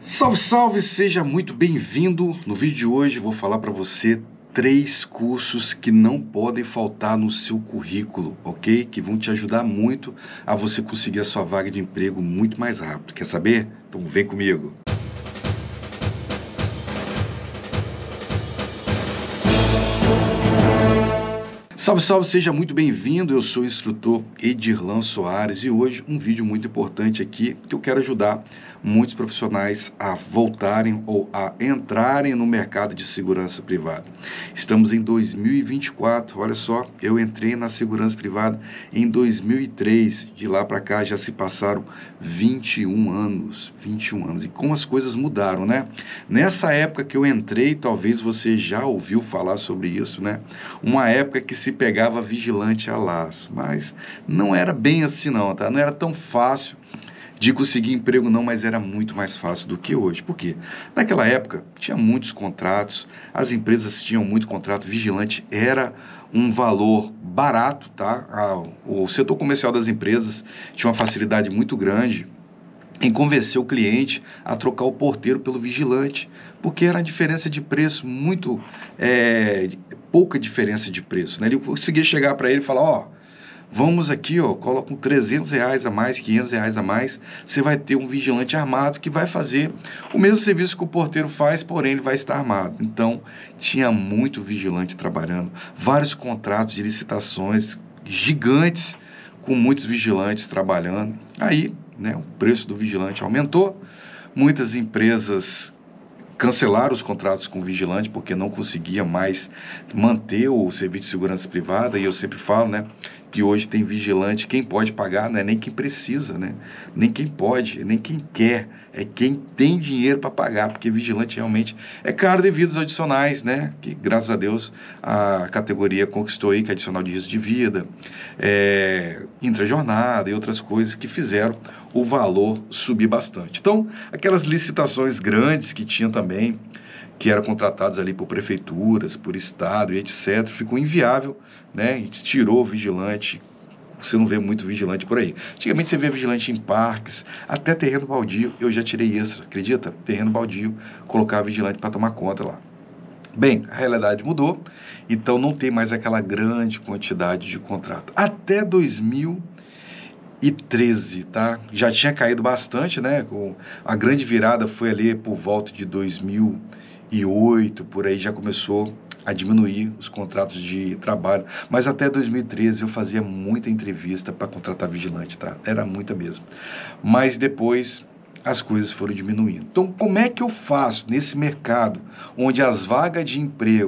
Salve, salve! Seja muito bem-vindo. No vídeo de hoje vou falar para você 3 cursos que não podem faltar no seu currículo, ok? Que vão te ajudar muito a você conseguir a sua vaga de emprego muito mais rápido. Quer saber? Então vem comigo. Salve, salve, seja muito bem-vindo. Eu sou o instrutor Edirlan Soares e hoje um vídeo muito importante aqui que eu quero ajudar muitos profissionais a voltarem ou a entrarem no mercado de segurança privada. Estamos em 2024, olha só, eu entrei na segurança privada em 2003, de lá para cá já se passaram 21 anos, e como as coisas mudaram, né? Nessa época que eu entrei, talvez você já ouviu falar sobre isso, né? Uma época que se pegava vigilante a laço, mas não era bem assim não, tá? Não era tão fácil de conseguir emprego não, mas era muito mais fácil do que hoje. Por quê? Naquela época tinha muitos contratos, as empresas tinham muito contrato, vigilante era um valor barato, tá? O setor comercial das empresas tinha uma facilidade muito grande em convencer o cliente a trocar o porteiro pelo vigilante, porque era a diferença de preço muito, pouca diferença de preço, né? Ele conseguia chegar para ele e falar, ó, vamos aqui, ó, coloca com R$300 a mais, R$500 a mais, você vai ter um vigilante armado que vai fazer o mesmo serviço que o porteiro faz, porém ele vai estar armado. Então, tinha muito vigilante trabalhando, vários contratos de licitações gigantes, com muitos vigilantes trabalhando. Aí, né, o preço do vigilante aumentou, muitas empresas cancelaram os contratos com o vigilante porque não conseguia mais manter o serviço de segurança privada, e eu sempre falo, né, que hoje tem vigilante, quem pode pagar não é nem quem precisa, né, nem quem pode, nem quem quer, é quem tem dinheiro para pagar, porque vigilante realmente é caro devido aos adicionais, né, que graças a Deus a categoria conquistou aí, que é adicional de risco de vida, intrajornada e outras coisas que fizeram o valor subir bastante. Então, aquelas licitações grandes que tinham também, que eram contratadas ali por prefeituras, por estado e etc., ficou inviável, né? A gente tirou o vigilante, você não vê muito vigilante por aí. Antigamente você vê vigilante em parques, até terreno baldio, eu já tirei isso, acredita? Terreno baldio, colocar vigilante para tomar conta lá. Bem, a realidade mudou, então não tem mais aquela grande quantidade de contrato. Até 2013, tá? Já tinha caído bastante, né? A grande virada foi ali por volta de 2008, por aí já começou a diminuir os contratos de trabalho. Mas até 2013 eu fazia muita entrevista para contratar vigilante, tá? Era muita mesmo. Mas depois as coisas foram diminuindo. Então, como é que eu faço nesse mercado onde as vagas de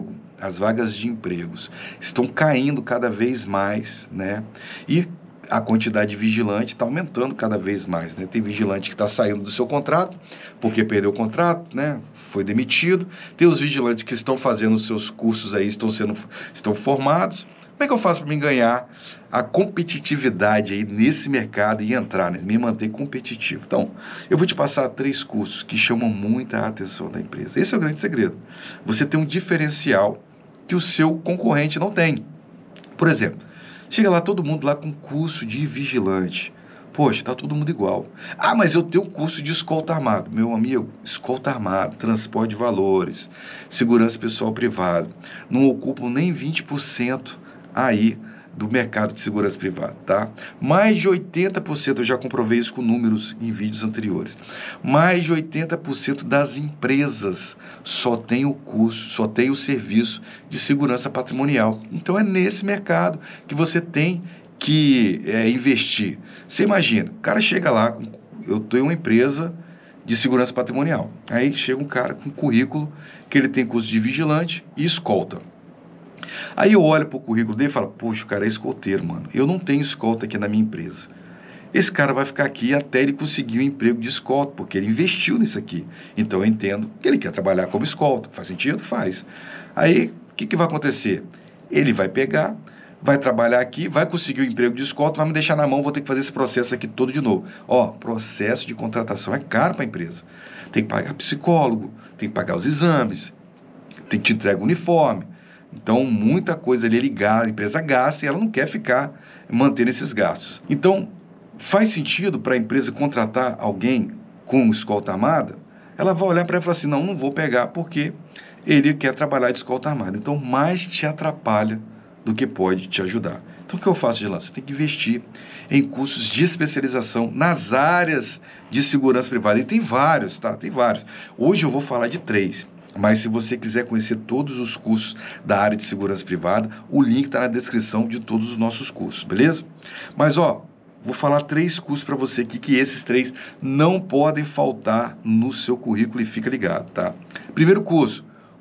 empregos estão caindo cada vez mais, né? E a quantidade de vigilante está aumentando cada vez mais, né? Tem vigilante que está saindo do seu contrato, porque perdeu o contrato, né? Foi demitido. Tem os vigilantes que estão fazendo os seus cursos aí, estão formados. Como é que eu faço para me ganhar a competitividade aí nesse mercado e entrar, né? Me manter competitivo? Então, eu vou te passar 3 cursos que chamam muita atenção da empresa. Esse é o grande segredo. Você tem um diferencial que o seu concorrente não tem. Por exemplo, chega lá todo mundo lá com curso de vigilante. Poxa, tá todo mundo igual. Ah, mas eu tenho curso de escolta armado. Meu amigo, escolta armado, transporte de valores, segurança pessoal privada, não ocupam nem 20% aí do mercado de segurança privada, tá? Mais de 80%, eu já comprovei isso com números em vídeos anteriores, mais de 80% das empresas só tem o curso, só tem o serviço de segurança patrimonial. Então é nesse mercado que você tem que investir. Você imagina, o cara chega lá, eu tenho uma empresa de segurança patrimonial, aí chega um cara com currículo que ele tem curso de vigilante e escolta. Aí eu olho pro currículo dele e falo, poxa, o cara é escolteiro, mano. Eu não tenho escolta aqui na minha empresa. Esse cara vai ficar aqui até ele conseguir um emprego de escolta, porque ele investiu nisso aqui. Então eu entendo que ele quer trabalhar como escolta. Faz sentido? Faz. Aí, o que vai acontecer? Ele vai pegar, vai trabalhar aqui, vai conseguir o emprego de escolta, vai me deixar na mão, vou ter que fazer esse processo aqui todo de novo. Ó, processo de contratação é caro para a empresa. Tem que pagar psicólogo, tem que pagar os exames, tem que te entregar o uniforme. Então, muita coisa ali a empresa gasta e ela não quer ficar mantendo esses gastos. Então, faz sentido para a empresa contratar alguém com escolta armada? ela vai olhar para ela e falar assim, não, não vou pegar porque ele quer trabalhar de escolta armada. Então, mais te atrapalha do que pode te ajudar. Então, o que eu faço, Gelan? Você tem que investir em cursos de especialização nas áreas de segurança privada. E tem vários, tá? Tem vários. Hoje eu vou falar de 3. Mas se você quiser conhecer todos os cursos da área de segurança privada, o link está na descrição de todos os nossos cursos, beleza? Mas, ó, vou falar 3 cursos para você aqui, que esses 3 não podem faltar no seu currículo e fica ligado, tá? Primeiro curso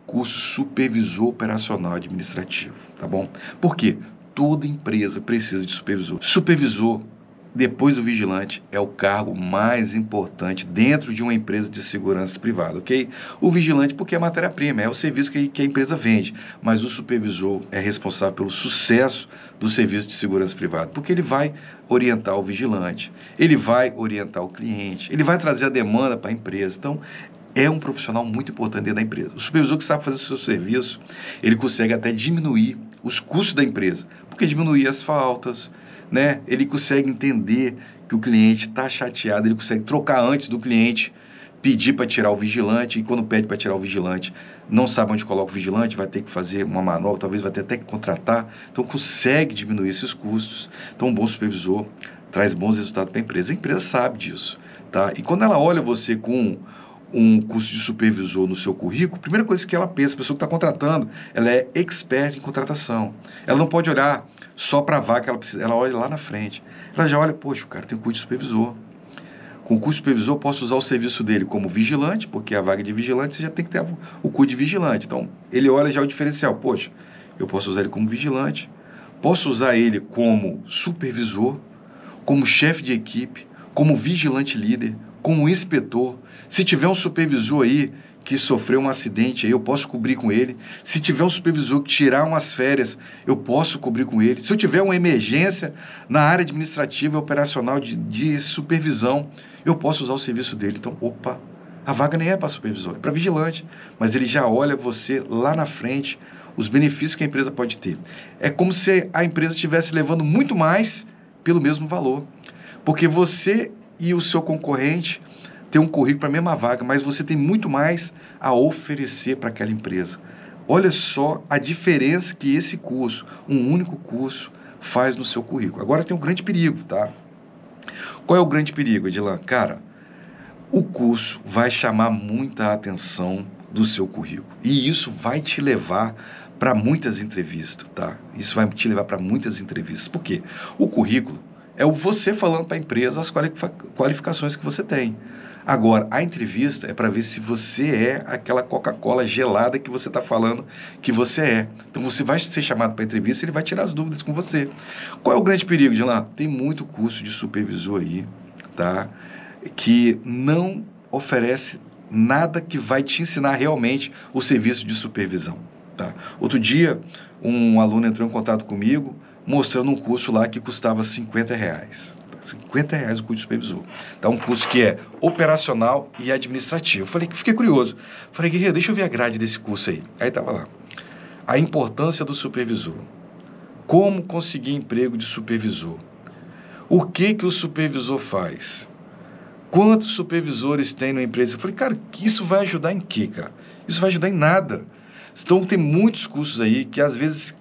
Supervisor Operacional Administrativo, tá bom? Por quê? Toda empresa precisa de supervisor. Supervisor, depois do vigilante, é o cargo mais importante dentro de uma empresa de segurança privada, ok? O vigilante, porque é matéria-prima, é o serviço que a empresa vende, mas o supervisor é responsável pelo sucesso do serviço de segurança privada, porque ele vai orientar o vigilante, ele vai orientar o cliente, ele vai trazer a demanda para a empresa. Então, é um profissional muito importante dentro da empresa. O supervisor que sabe fazer o seu serviço, ele consegue até diminuir os custos da empresa, porque diminuir as faltas, né? Ele consegue entender que o cliente está chateado, ele consegue trocar antes do cliente pedir para tirar o vigilante, e quando pede para tirar o vigilante, não sabe onde coloca o vigilante, vai ter que fazer uma manobra, talvez vai ter até que contratar, então consegue diminuir esses custos. Então, um bom supervisor traz bons resultados para a empresa sabe disso, tá? E quando ela olha você com um curso de supervisor no seu currículo, a primeira coisa que ela pensa, a pessoa que está contratando, ela é expert em contratação. Ela não pode olhar só para a vaga que ela precisa, ela olha lá na frente. Ela já olha, poxa, o cara tem um curso de supervisor. Com o curso de supervisor, eu posso usar o serviço dele como vigilante, porque a vaga de vigilante você já tem que ter o curso de vigilante. Então, ele olha já o diferencial. Poxa, eu posso usar ele como vigilante, posso usar ele como supervisor, como chefe de equipe, como vigilante líder, como inspetor. Se tiver um supervisor aí que sofreu um acidente, aí eu posso cobrir com ele. Se tiver um supervisor que tirar umas férias, eu posso cobrir com ele. Se eu tiver uma emergência na área administrativa e operacional de supervisão, eu posso usar o serviço dele. Então, opa, a vaga nem é para supervisor, é para vigilante. Mas ele já olha você lá na frente, os benefícios que a empresa pode ter. É como se a empresa estivesse levando muito mais pelo mesmo valor. Porque você e o seu concorrente tem um currículo para a mesma vaga, mas você tem muito mais a oferecer para aquela empresa. Olha só a diferença que esse curso, um único curso, faz no seu currículo. Agora tem um grande perigo, tá? Qual é o grande perigo, Edilan? Cara, o curso vai chamar muita atenção do seu currículo. E isso vai te levar para muitas entrevistas, tá? Isso vai te levar para muitas entrevistas. Por quê? O currículo é você falando para a empresa as qualificações que você tem. Agora, a entrevista é para ver se você é aquela Coca-Cola gelada que você está falando que você é. Então, você vai ser chamado para a entrevista e ele vai tirar as dúvidas com você. Qual é o grande perigo, Dilan? Tem muito curso de supervisor aí, tá? Que não oferece nada que vai te ensinar realmente o serviço de supervisão, tá? Outro dia, um aluno entrou em contato comigo mostrando um curso lá que custava R$50. R$50 o curso de supervisor. Então, um curso que é operacional e administrativo. Eu falei, fiquei curioso. Falei, guerreiro, deixa eu ver a grade desse curso aí. Aí estava lá. A importância do supervisor. Como conseguir emprego de supervisor. O que o supervisor faz? Quantos supervisores tem na empresa? Eu falei, cara, isso vai ajudar em quê, cara? Isso vai ajudar em nada. Então, tem muitos cursos aí que, às vezes,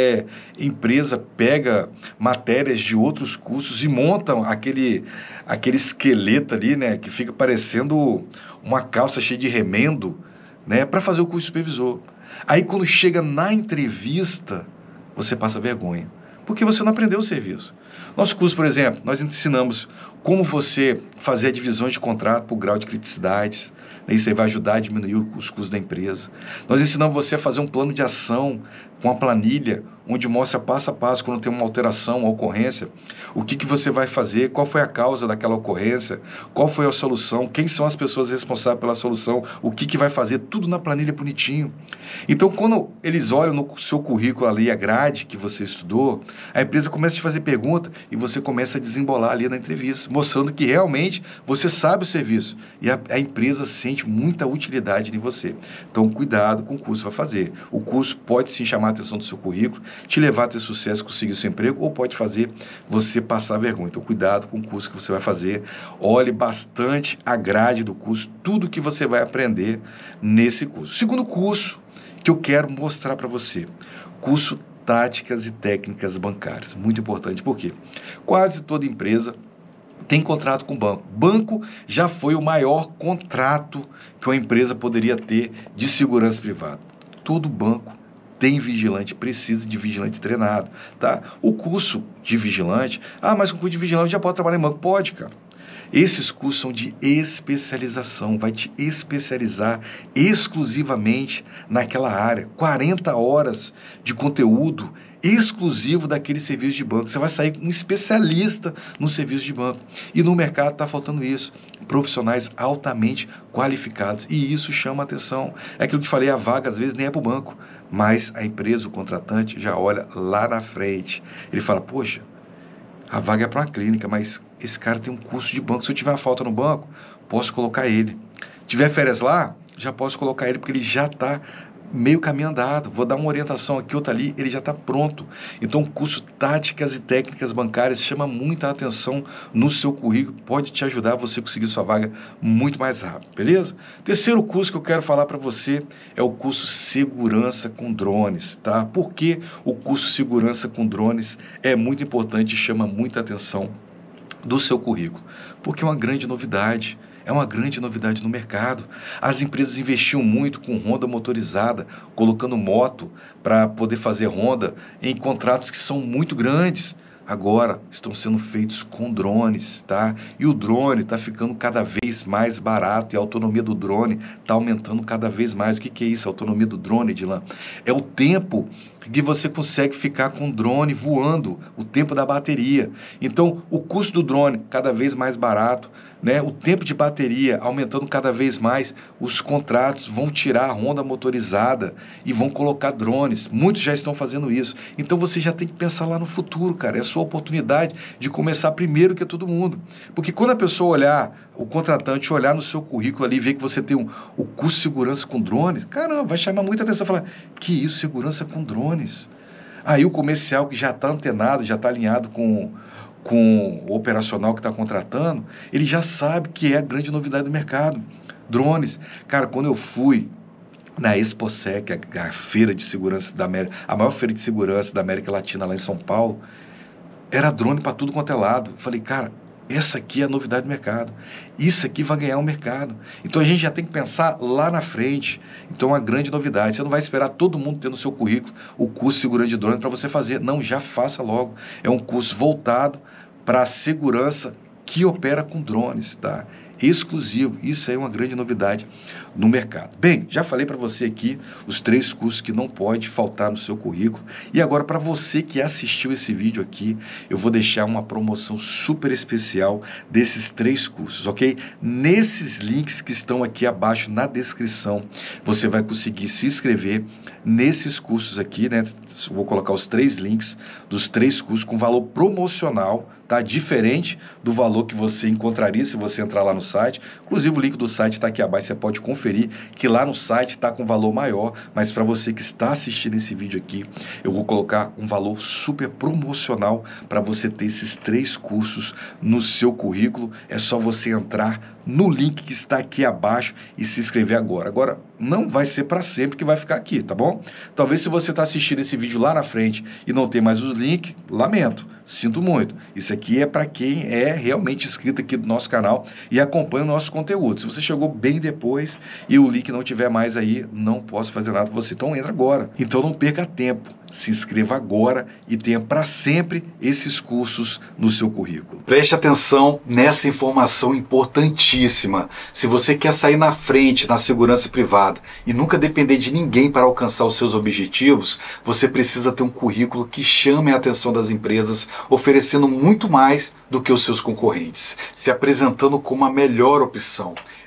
empresa pega matérias de outros cursos e montam aquele esqueleto ali, né, que fica parecendo uma calça cheia de remendo, né, para fazer o curso de supervisor. Aí, quando chega na entrevista, você passa vergonha, porque você não aprendeu o serviço. Nosso curso, por exemplo, nós ensinamos como você fazer a divisão de contrato por grau de criticidade. Isso aí vai ajudar a diminuir os custos da empresa. Nós ensinamos você a fazer um plano de ação com a planilha, onde mostra passo a passo quando tem uma alteração, uma ocorrência, o que você vai fazer, qual foi a causa daquela ocorrência, qual foi a solução, quem são as pessoas responsáveis pela solução, o que vai fazer, tudo na planilha bonitinho. Então, quando eles olham no seu currículo ali, a grade que você estudou, a empresa começa a te fazer pergunta outra, e você começa a desembolar ali na entrevista, mostrando que realmente você sabe o serviço, e a empresa sente muita utilidade em você. Então, cuidado com o curso que vai fazer. O curso pode sim chamar a atenção do seu currículo, te levar a ter sucesso, conseguir seu emprego, ou pode fazer você passar vergonha. Então, cuidado com o curso que você vai fazer. Olhe bastante a grade do curso, tudo que você vai aprender nesse curso. Segundo curso que eu quero mostrar para você, curso Táticas e Técnicas Bancárias. Muito importante, porque quase toda empresa tem contrato com o banco. Banco já foi o maior contrato que uma empresa poderia ter de segurança privada. Todo banco tem vigilante, precisa de vigilante treinado, tá? O curso de vigilante, mas com o curso de vigilante já pode trabalhar em banco? Pode, cara. Esses cursos são de especialização, vai te especializar exclusivamente naquela área. 40 horas de conteúdo exclusivo daquele serviço de banco. Você vai sair um especialista no serviço de banco. E no mercado está faltando isso. Profissionais altamente qualificados. E isso chama atenção. É aquilo que falei, a vaga às vezes nem é para o banco, mas a empresa, o contratante, já olha lá na frente. Ele fala, poxa, a vaga é para uma clínica, mas esse cara tem um curso de banco. Se eu tiver uma falta no banco, posso colocar ele. Tiver férias lá, já posso colocar ele, porque ele já está meio caminho andado. Vou dar uma orientação aqui, outra ali, ele já está pronto. Então, o curso Táticas e Técnicas Bancárias chama muita atenção no seu currículo, pode te ajudar a você conseguir sua vaga muito mais rápido, beleza? Terceiro curso que eu quero falar para você é o curso Segurança com Drones, tá? Por que o curso Segurança com Drones é muito importante e chama muita atenção do seu currículo? Porque é uma grande novidade. É uma grande novidade no mercado. As empresas investiam muito com ronda motorizada, colocando moto para poder fazer ronda em contratos que são muito grandes. Agora estão sendo feitos com drones, tá? E o drone está ficando cada vez mais barato e a autonomia do drone está aumentando cada vez mais. O que é isso, a autonomia do drone, Edilan? É o tempo que você consegue ficar com o drone voando, o tempo da bateria. Então, o custo do drone cada vez mais barato, né? O tempo de bateria aumentando cada vez mais, os contratos vão tirar a ronda motorizada e vão colocar drones. Muitos já estão fazendo isso. Então você já tem que pensar lá no futuro, cara. É a sua oportunidade de começar primeiro que todo mundo. Porque quando a pessoa olhar, o contratante olhar no seu currículo ali, ver que você tem o curso de segurança com drones, caramba, vai chamar muita atenção. Falar, que isso, segurança com drones? Aí o comercial que já está antenado, já está alinhado com o operacional que está contratando, ele já sabe que é a grande novidade do mercado. Drones. Cara, quando eu fui na ExpoSec, a feira de segurança da América, a maior feira de segurança da América Latina lá em São Paulo, era drone para tudo quanto é lado. Eu falei, cara, essa aqui é a novidade do mercado. Isso aqui vai ganhar o mercado. Então a gente já tem que pensar lá na frente. Então é uma grande novidade. Você não vai esperar todo mundo ter no seu currículo o curso de segurança de drone para você fazer. Não, já faça logo. É um curso voltado para a segurança que opera com drones, tá? Exclusivo. Isso aí é uma grande novidade no mercado. Bem, já falei para você aqui os 3 cursos que não pode faltar no seu currículo. E agora, para você que assistiu esse vídeo aqui, eu vou deixar uma promoção super especial desses 3 cursos, ok? Nesses links que estão aqui abaixo na descrição, você vai conseguir se inscrever nesses cursos aqui, né? Eu vou colocar os 3 links dos 3 cursos com valor promocional, tá? Diferente do valor que você encontraria se você entrar lá no site. Inclusive o link do site está aqui abaixo, você pode conferir que lá no site está com valor maior, mas para você que está assistindo esse vídeo aqui, eu vou colocar um valor super promocional para você ter esses 3 cursos no seu currículo. É só você entrar no link que está aqui abaixo e se inscrever agora. Agora, não vai ser para sempre que vai ficar aqui, tá bom? Talvez se você está assistindo esse vídeo lá na frente e não tem mais os links, lamento, sinto muito. Isso aqui é para quem é realmente inscrito aqui do nosso canal e acompanha o nosso conteúdo. Se você chegou bem depois e o link não tiver mais aí, não posso fazer nada para você. Então entra agora. Então não perca tempo. Se inscreva agora e tenha para sempre esses cursos no seu currículo. Preste atenção nessa informação importantíssima. Se você quer sair na frente na segurança privada e nunca depender de ninguém para alcançar os seus objetivos, você precisa ter um currículo que chame a atenção das empresas, oferecendo muito mais do que os seus concorrentes, se apresentando como a melhor opção.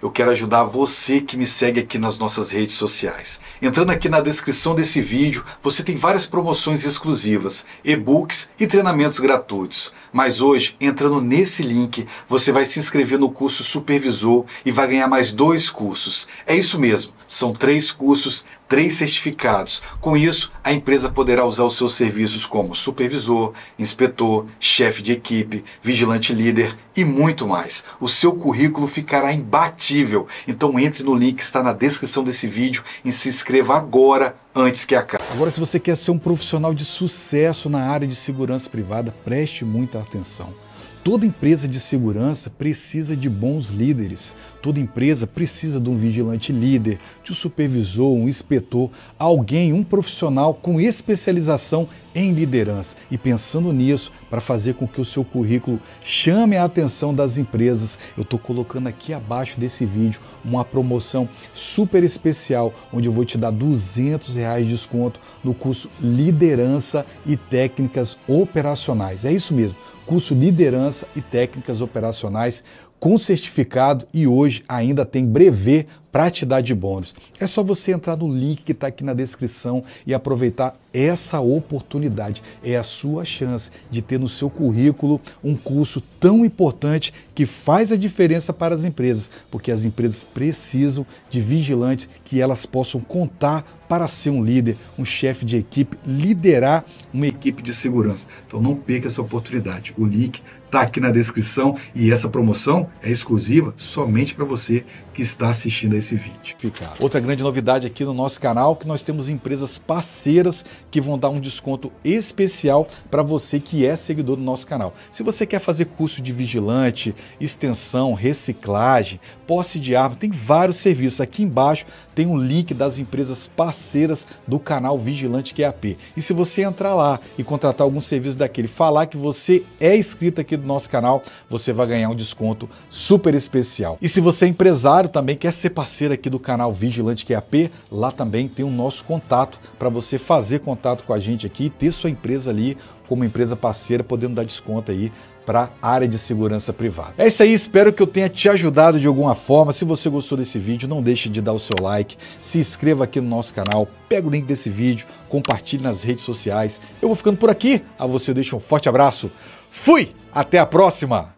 eu quero ajudar você que me segue aqui nas nossas redes sociais. Entrando aqui na descrição desse vídeo, você tem várias promoções exclusivas, e-books e treinamentos gratuitos. Mas hoje, entrando nesse link, você vai se inscrever no curso Supervisor e vai ganhar mais 2 cursos. É isso mesmo, são 3 cursos, 3 certificados. Com isso, a empresa poderá usar os seus serviços como supervisor, inspetor, chefe de equipe, vigilante líder e muito mais. O seu currículo ficará imbatível. Então entre no link que está na descrição desse vídeo e se inscreva agora, antes que acabe. Agora, se você quer ser um profissional de sucesso na área de segurança privada, preste muita atenção. Toda empresa de segurança precisa de bons líderes. Toda empresa precisa de um vigilante líder, de um supervisor, um inspetor, alguém, um profissional com especialização em liderança. E pensando nisso, para fazer com que o seu currículo chame a atenção das empresas, eu estou colocando aqui abaixo desse vídeo uma promoção super especial, onde eu vou te dar R$200 de desconto no curso Liderança e Técnicas Operacionais. É isso mesmo. Curso Liderança e Técnicas Operacionais com certificado e hoje ainda tem brevê para te dar de bônus. É só você entrar no link que está aqui na descrição e aproveitar essa oportunidade. É a sua chance de ter no seu currículo um curso tão importante que faz a diferença para as empresas, porque as empresas precisam de vigilantes que elas possam contar para ser um líder, um chefe de equipe, liderar uma equipe de segurança. Então não perca essa oportunidade. O link está aqui na descrição e essa promoção é exclusiva somente para você que está assistindo a esse vídeo. Outra grande novidade aqui no nosso canal é que nós temos empresas parceiras que vão dar um desconto especial para você que é seguidor do nosso canal. Se você quer fazer curso de vigilante, extensão, reciclagem, posse de arma, tem vários serviços. Aqui embaixo tem um link das empresas parceiras do canal Vigilante QAP. E se você entrar lá e contratar algum serviço daquele, falar que você é inscrito aqui do nosso canal, você vai ganhar um desconto super especial. E se você é empresário também, quer ser parceiro aqui do canal Vigilante QAP, lá também tem o nosso contato para você fazer contato com a gente aqui e ter sua empresa ali como empresa parceira, podendo dar desconto aí para a área de segurança privada. É isso aí, espero que eu tenha te ajudado de alguma forma. Se você gostou desse vídeo, não deixe de dar o seu like, se inscreva aqui no nosso canal, pega o link desse vídeo, compartilhe nas redes sociais. Eu vou ficando por aqui, a você eu deixo um forte abraço. Fui! Até a próxima!